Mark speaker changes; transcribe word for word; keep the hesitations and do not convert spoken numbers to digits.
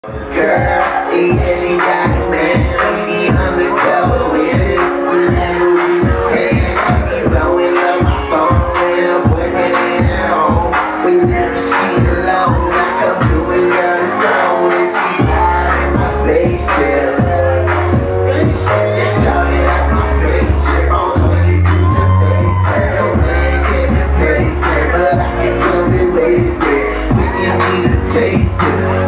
Speaker 1: Girl, yeah, she got man, we be undercover with it. Whenever we dance, she be blowing up my phone when her boyfriend ain't at home. Whenever she alone, I come through and girl it's on, and she high in my spaceship. Yeah, started as my spaceship, on twenty-two just face it. Don't man can't replace it, but I can come and waste it. When you need a taste, just